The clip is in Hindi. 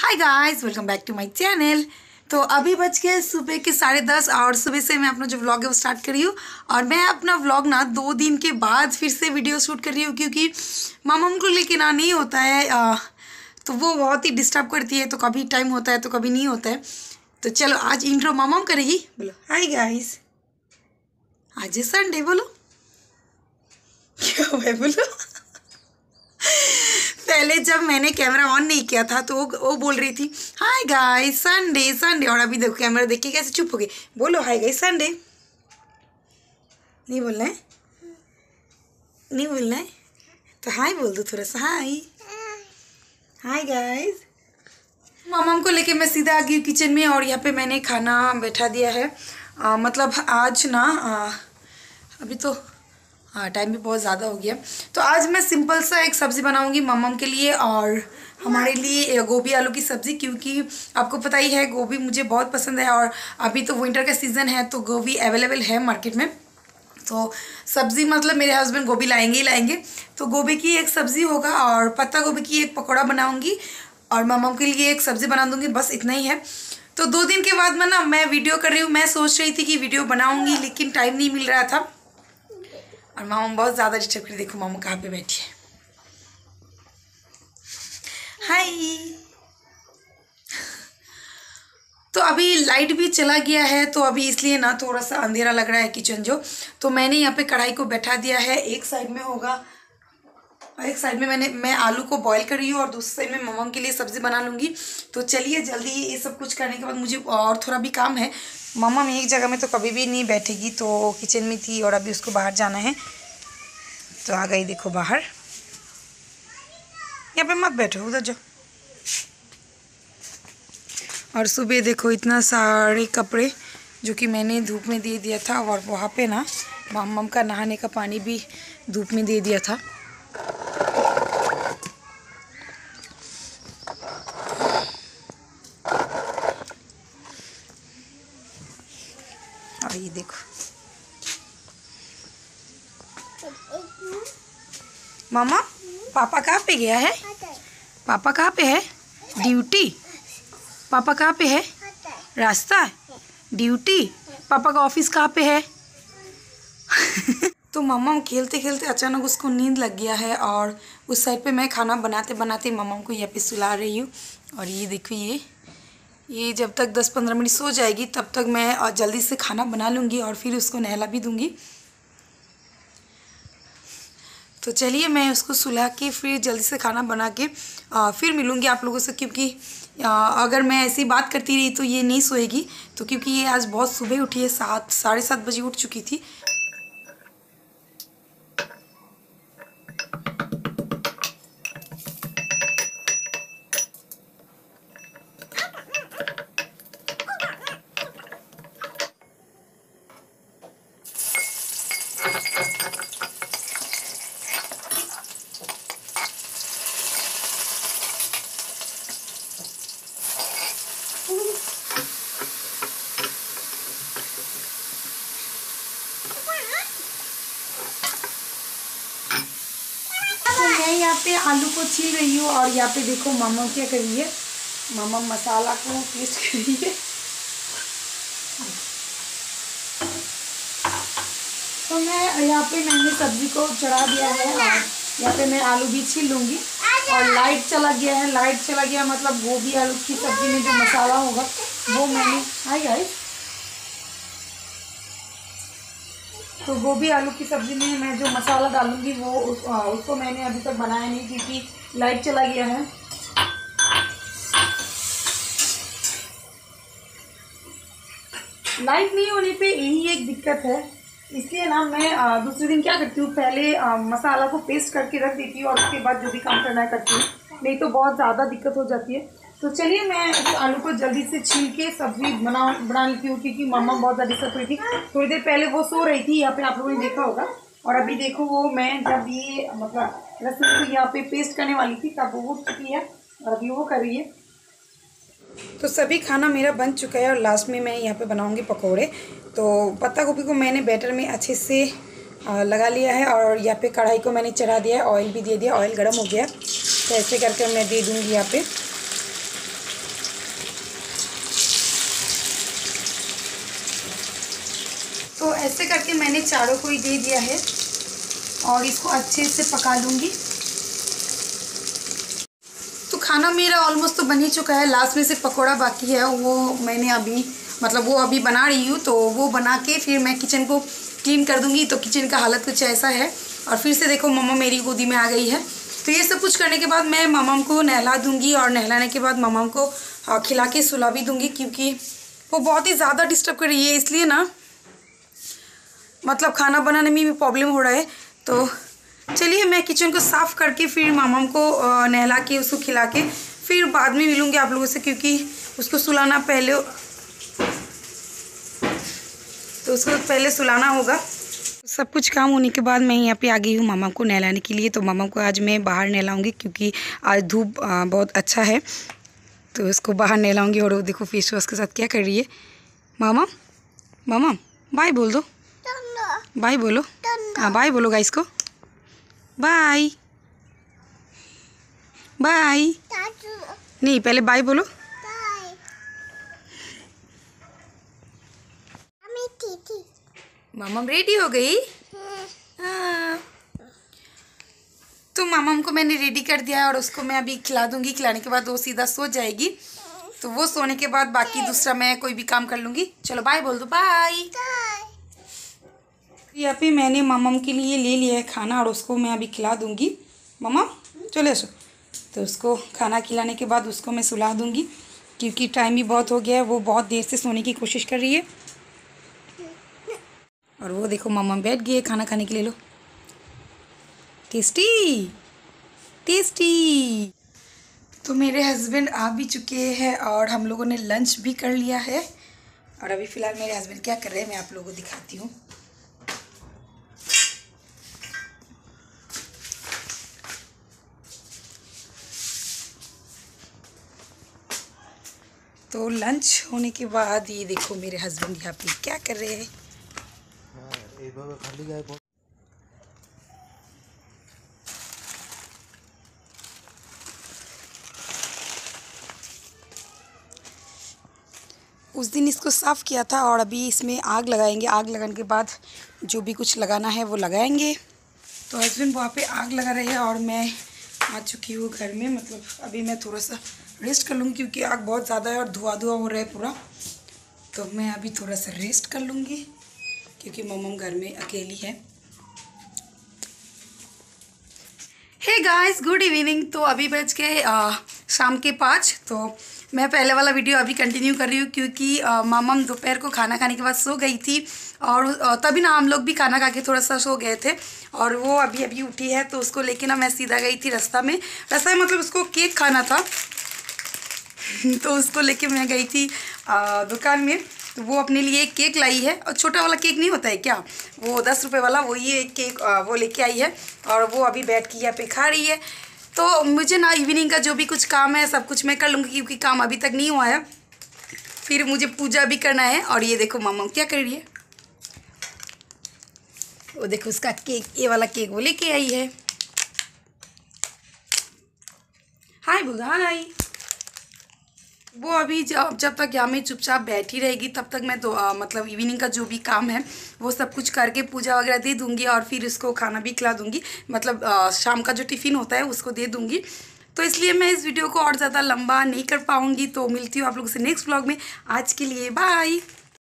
Hi guys, welcome back to my channel. तो अभी बज के सुबह के 10:30 और सुबह से मैं अपना जो व्लॉग है वो स्टार्ट कर रही हूँ। और मैं अपना व्लॉग ना 2 दिन के बाद फिर से वीडियो शूट कर रही हूँ, क्योंकि मामा को लेके ना नहीं होता है। तो वो बहुत ही डिस्टर्ब करती है, तो कभी टाइम होता है तो कभी नहीं होता है। तो चलो आज इंट्रो मामा करेगी। बोलो हाय गाइस, आज संडे। बोलो क्या है, बोलो। पहले जब मैंने कैमरा ऑन नहीं किया था तो वो बोल रही थी हाय गाइस संडे संडे, और अभी देखो कैमरा देख के कैसे चुप हो गई। बोलो हाय गाइस संडे। नहीं बोलना है, नहीं बोलना है तो हाय बोल दो थोड़ा सा। हाय हाय गाइस। मामा को लेके मैं सीधा आ गई किचन में, और यहाँ पे मैंने खाना बैठा दिया है। मतलब आज ना अभी तो टाइम भी बहुत ज़्यादा हो गया। तो आज मैं सिंपल सा एक सब्ज़ी बनाऊंगी मम्मम के लिए और हमारे लिए गोभी आलू की सब्ज़ी, क्योंकि आपको पता ही है गोभी मुझे बहुत पसंद है और अभी तो विंटर का सीज़न है तो गोभी अवेलेबल है मार्केट में। तो सब्ज़ी मतलब मेरे हस्बैंड गोभी लाएंगे ही लाएंगे, तो गोभी की एक सब्ज़ी होगा और पत्ता गोभी की एक पकौड़ा बनाऊँगी और मम्मम के लिए एक सब्ज़ी बना दूँगी, बस इतना ही है। तो 2 दिन के बाद मैं वीडियो कर रही हूँ। मैं सोच रही थी कि वीडियो बनाऊँगी लेकिन टाइम नहीं मिल रहा था और मामा बहुत ज़्यादा डिस्टर्ब करी। देखो मामा कहाँ पे बैठी है। हाय। तो अभी लाइट भी चला गया है, तो अभी इसलिए ना थोड़ा सा अंधेरा लग रहा है किचन जो। तो मैंने यहाँ पे कढ़ाई को बैठा दिया है, एक साइड में होगा और एक साइड में मैं आलू को बॉईल कर रही हूँ और दूसरी साइड में मम्मा के लिए सब्ज़ी बना लूँगी। तो चलिए जल्दी ये सब कुछ करने के बाद मुझे और थोड़ा भी काम है। मम्मा में एक जगह में तो कभी भी नहीं बैठेगी, तो किचन में थी और अभी उसको बाहर जाना है, तो आ गई देखो बाहर। यहाँ पे मत बैठो, उधर जाओ। और सुबह देखो इतना सारे कपड़े जो कि मैंने धूप में दे दिया था, और वहाँ पे ना मम्मम का नहाने का पानी भी धूप में दे दिया था। और ये देखो मामा, पापा कहाँ पे गया है? पापा कहाँ पे है? ड्यूटी। पापा कहाँ पे है? रास्ता है, ड्यूटी। पापा का ऑफिस कहाँ पे है? तो मम्मा खेलते खेलते अचानक उसको नींद लग गया है, और उस साइड पे मैं खाना बनाते बनाते मम्मा को यहाँ पे सुला रही हूँ। और ये देखो ये जब तक 10-15 मिनट सो जाएगी तब तक मैं जल्दी से खाना बना लूँगी और फिर उसको नहला भी दूँगी। तो चलिए मैं उसको सुला के फिर जल्दी से खाना बना के फिर मिलूँगी आप लोगों से, क्योंकि अगर मैं ऐसी बात करती रही तो ये नहीं सोएगी। तो क्योंकि ये आज बहुत सुबह उठी है, 7-7:30 बजे उठ चुकी थी। मैं यहाँ पे आलू को छील रही हूँ और यहाँ पे देखो मामा क्या कर रही है। मामा मसाला को पेस्ट कर रही है। तो मैं यहाँ पे मैंने सब्जी को चढ़ा दिया है और यहाँ पे मैं आलू भी छील लूँगी। और लाइट चला गया है, लाइट चला गया मतलब गोभी आलू की सब्जी में जो मसाला होगा वो मैंने तो गोभी आलू की सब्ज़ी में मैं जो मसाला डालूंगी वो उसको मैंने अभी तक बनाया नहीं, क्योंकि लाइट चला गया है। लाइट नहीं होने पे यही एक दिक्कत है, इसलिए ना मैं दूसरे दिन क्या करती हूँ, पहले मसाला को पेस्ट करके रख देती हूँ और उसके बाद जो भी काम करना है करती हूँ, नहीं तो बहुत ज़्यादा दिक्कत हो जाती है। तो चलिए मैं इस आलू को जल्दी से छील के सब्ज़ी बना लेती हूँ, क्योंकि मम्मा बहुत ज़्यादा दिक्कत हुई थी। थोड़ी देर पहले वो सो रही थी, यहाँ पे आप लोगों ने देखा होगा। और अभी देखो वो मैं जब ये मतलब लहसुन को यहाँ पे पेस्ट करने वाली थी तब वो उठ चुकी है और अभी वो कर रही है। तो सभी खाना मेरा बन चुका है और लास्ट में मैं यहाँ पे बनाऊँगी पकौड़े। तो पत्ता गोभी को मैंने बैटर में अच्छे से लगा लिया है और यहाँ पे कढ़ाई को मैंने चढ़ा दिया है, ऑयल भी दे दिया, ऑयल गर्म हो गया। तो ऐसे करके मैं दे दूँगी यहाँ पे। तो ऐसे करके मैंने चारों को ही दे दिया है और इसको अच्छे से पका लूँगी। तो खाना मेरा ऑलमोस्ट तो बन ही चुका है। लास्ट में से पकौड़ा बाकी है, वो मैंने अभी वो अभी बना रही हूँ। तो वो बना के फिर मैं किचन को क्लीन कर दूँगी। तो किचन का हालत कुछ ऐसा है। और फिर से देखो मम्मा मेरी गोदी में आ गई है। तो ये सब कुछ करने के बाद मैं मम्मा को नहला दूँगी और नहलाने के बाद मम्मा को खिला के सुला भी दूँगी, क्योंकि वो बहुत ही ज़्यादा डिस्टर्ब कर रही है। इसलिए ना खाना बनाने में भी प्रॉब्लम हो रहा है। तो चलिए मैं किचन को साफ़ करके फिर मामा को नहला के उसको खिला के फिर बाद में मिलूँगी आप लोगों से, क्योंकि उसको सुलाना पहले, तो उसको पहले सुलाना होगा। सब कुछ काम होने के बाद मैं यहाँ पे आ गई हूँ मामा को नहलाने के लिए। तो मामा को आज मैं बाहर नहलाऊँगी, क्योंकि आज धूप बहुत अच्छा है। तो उसको बाहर नहलाऊँगी। और वो देखो फेस वॉश के साथ क्या कर रही है। मामा मामा बाय बोल दो, बाय बोलो। हाँ बाय बोलो गाइस को, बाय बाय। नहीं पहले बाय बोलो। मामा रेडी हो गई। हाँ। तो मामा को मैंने रेडी कर दिया है और उसको मैं अभी खिला दूंगी। खिलाने के बाद वो सीधा सो जाएगी। तो वो सोने के बाद बाकी दूसरा मैं कोई भी काम कर लूँगी। चलो बाय बोल दो, बाय। यहाँ पे मैंने मामा के लिए ले लिया है खाना और उसको मैं अभी खिला दूंगी। मामा चले सो। तो उसको खाना खिलाने के बाद उसको मैं सुला दूंगी, क्योंकि टाइम भी बहुत हो गया है। वो बहुत देर से सोने की कोशिश कर रही है। और वो देखो मामा बैठ गई है खाना खाने के लिए। लो टेस्टी टेस्टी। तो मेरे हस्बैंड आ भी चुके हैं और हम लोगों ने लंच भी कर लिया है। और अभी फ़िलहाल मेरे हस्बैंड क्या कर रहे हैं मैं आप लोगों को दिखाती हूँ। तो लंच होने के बाद ये देखो मेरे हस्बैंड यहाँ पे क्या कर रहे हैं। उस दिन इसको साफ़ किया था और अभी इसमें आग लगाएंगे। आग लगाने के बाद जो भी कुछ लगाना है वो लगाएंगे। तो हस्बैंड वहाँ पे आग लगा रहे हैं और मैं आ चुकी हूँ घर में। अभी मैं थोड़ा सा रेस्ट कर लूँगी, क्योंकि आग बहुत ज़्यादा है और धुआं धुआं हो रहा है पूरा। तो मैं अभी थोड़ा सा रेस्ट कर लूँगी, क्योंकि मम्मा घर में अकेली है। Hey guys good evening. तो अभी बज के शाम के 5। तो मैं पहले वाला वीडियो अभी कंटिन्यू कर रही हूँ, क्योंकि मामा दोपहर को खाना खाने के बाद सो गई थी। और तभी ना हम लोग भी खाना खा के थोड़ा सा सो गए थे। और वो अभी अभी उठी है। तो उसको लेके ना मैं सीधा गई थी रास्ता में उसको केक खाना था। तो उसको लेके मैं गई थी दुकान में। तो वो अपने लिए एक केक लाई है। और छोटा वाला केक नहीं होता है क्या, वो 10 रुपये वाला, वो ये केक वो लेके आई है। और वो अभी बैठ के यहाँ पे खा रही है। तो मुझे ना इवनिंग का जो भी कुछ काम है सब कुछ मैं कर लूँगी, क्योंकि काम अभी तक नहीं हुआ है। फिर मुझे पूजा भी करना है। और ये देखो मामा क्या कर रही है। वो देखो उसका केक, ये वाला केक वो लेके आई है। हाय बोल, हाय। वो अभी जब तक यहाँ में चुपचाप बैठी रहेगी तब तक मैं तो इवनिंग का जो भी काम है वो सब कुछ करके पूजा वगैरह दे दूँगी। और फिर उसको खाना भी खिला दूँगी। शाम का जो टिफ़िन होता है उसको दे दूँगी। तो इसलिए मैं इस वीडियो को और ज़्यादा लंबा नहीं कर पाऊँगी। तो मिलती हूँ आप लोगों से नेक्स्ट व्लॉग में। आज के लिए बाय।